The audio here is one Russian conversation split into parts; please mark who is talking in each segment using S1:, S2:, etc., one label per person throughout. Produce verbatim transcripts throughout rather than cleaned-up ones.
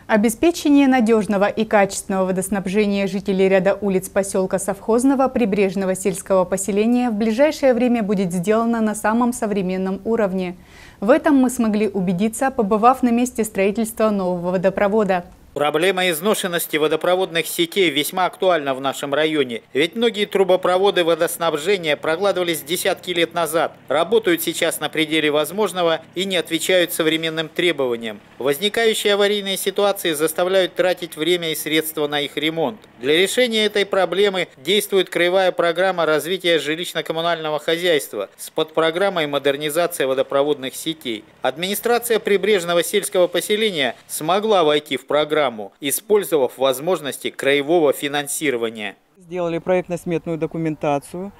S1: Обеспечение надежного и качественного водоснабжения жителей ряда улиц поселка Совхозного прибрежного сельского поселения в ближайшее время будет сделано на самом современном уровне. В этом мы смогли убедиться, побывав на месте строительства нового водопровода.
S2: Проблема изношенности водопроводных сетей весьма актуальна в нашем районе, ведь многие трубопроводы водоснабжения прокладывались десятки лет назад, работают сейчас на пределе возможного и не отвечают современным требованиям. Возникающие аварийные ситуации заставляют тратить время и средства на их ремонт. Для решения этой проблемы действует краевая программа развития жилищно-коммунального хозяйства с подпрограммой модернизации водопроводных сетей. Администрация прибрежного сельского поселения смогла войти в программу, использовав возможности краевого финансирования.
S3: Сделали проектно-сметную документацию,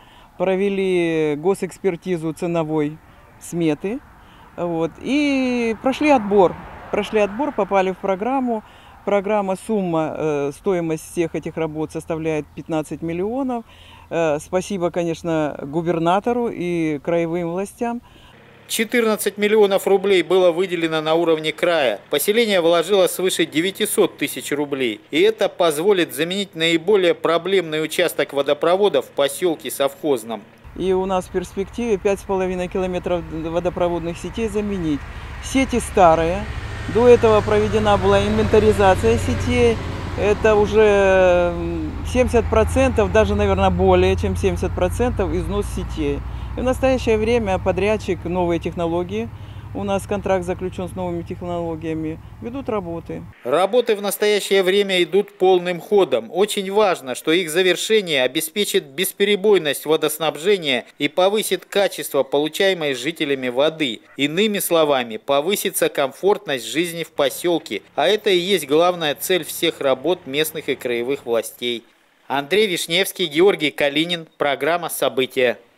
S3: провели госэкспертизу ценовой сметы вот, и прошли отбор. Прошли отбор, попали в программу. Программа, сумма, э, стоимость всех этих работ составляет пятнадцать миллионов. Э, спасибо, конечно, губернатору и краевым властям.
S2: четырнадцать миллионов рублей было выделено на уровне края. Поселение вложило свыше девятисот тысяч рублей. И это позволит заменить наиболее проблемный участок водопровода в поселке Совхозном.
S3: И у нас в перспективе пять с половиной километров водопроводных сетей заменить. Сети старые. До этого проведена была инвентаризация сетей. Это уже семьдесят процентов, даже, наверное, более чем семьдесят процентов износ сетей. И в настоящее время подрядчик «Новые технологии», у нас контракт заключен с новыми технологиями, ведут работы.
S2: Работы в настоящее время идут полным ходом. Очень важно, что их завершение обеспечит бесперебойность водоснабжения и повысит качество получаемой жителями воды. Иными словами, повысится комфортность жизни в поселке. А это и есть главная цель всех работ местных и краевых властей. Андрей Вишневский, Георгий Калинин. Программа «События».